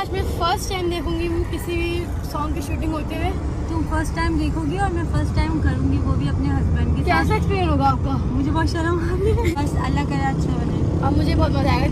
आज मैं first time देखूंगी किसी भी सॉन्ग की शूटिंग होते हुए। तुम फर्स्ट टाइम देखोगी और मैं फर्स्ट टाइम करूंगी, वो भी अपने हस्बैंड के साथ। कैसा एक्सपीरियंस होगा आपका? मुझे बहुत शर्म आ रही है, बस अल्लाह करे अच्छा बने। अब मुझे बहुत मजा आएगा।